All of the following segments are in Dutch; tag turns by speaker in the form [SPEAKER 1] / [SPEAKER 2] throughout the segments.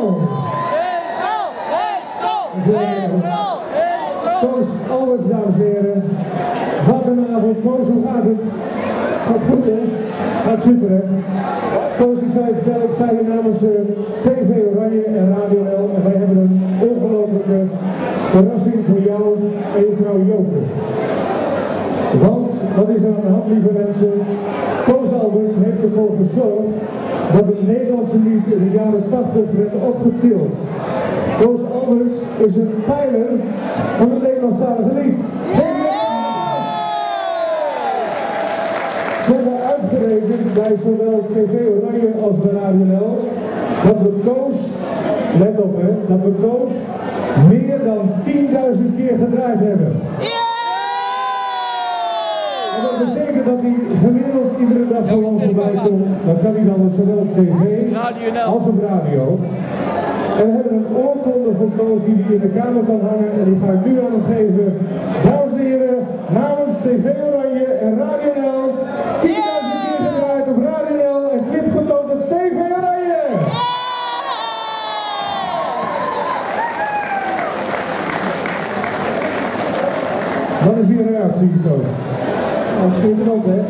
[SPEAKER 1] Koos Alberts, dames en heren. Wat een avond. Koos, hoe gaat het? Gaat goed, hè? Gaat super, hè? Koos, ik zou je vertellen, ik sta hier namens TV Oranje en Radio L en wij hebben een ongelofelijke verrassing voor jou en je vrouw Joke. Want, wat is er aan de hand, lieve mensen? Koos Alberts heeft ervoor gezorgd dat het Nederlandse lied in de jaren 80 werd opgetild. Koos Alberts is een pijler van het Nederlandstalige lied. Ze hebben uitgerekend bij zowel TV Oranje als bij Radio L dat we Koos, let op hè, dat we Koos meer dan 10.000 keer gedraaid hebben. En dat betekent dat hij gemiddeld iedere dag gewoon voorbij komt. Dat kan hij dan zowel op tv als op radio. En we hebben een oorkonde voor Koos die hij in de kamer kan hangen en die ga ik nu aan hem geven. Dames en heren, namens TV Oranje en Radio L, 10.000 keer gedraaid op Radio L en clip getoond op TV Oranje. Wat is hier reactie, Koos?
[SPEAKER 2] Nou, schitterend hè.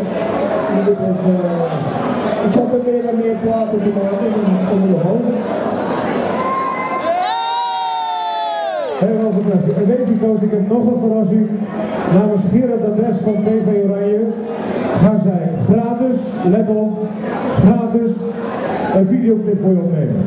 [SPEAKER 2] Ik zat er meer en meer platen te maken en dan kom je nog hoger.
[SPEAKER 1] Helemaal fantastisch. En weet je Koos, ik heb nog een verrassing. Namens Gerard Ades van TV Oranje gaan zij gratis, let op, gratis een videoclip voor je opnemen.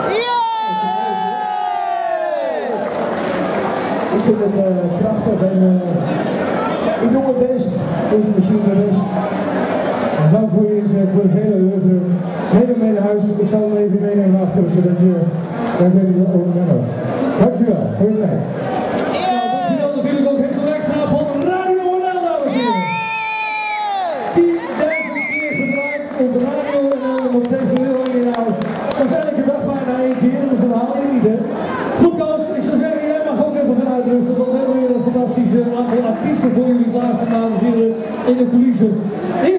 [SPEAKER 2] Ik vind het prachtig en ik doe het best. Deze misschien de rest.
[SPEAKER 1] Dank voor je inzet, voor het hele oeuvre. Neem hem mee naar huis. Ik zal hem even meenemen achter, zodat je daar weet ik wel over bent. Dankjewel voor je tijd.
[SPEAKER 3] Nou, dankjewel natuurlijk ook Hexel Extra van Radio NL, dames en heren. 10.000 keer gedraaid op Radio NL en op TV Oranje. Nou, dat is elke dag bijna 1 keer, dus dat haal je niet, hè. Goed Koos, ik zou zeggen, jij mag ook even gaan uitrusten, want we hebben weer een fantastisch aantal artiesten voor jullie klaarstaan, dames en heren, in de coulissen.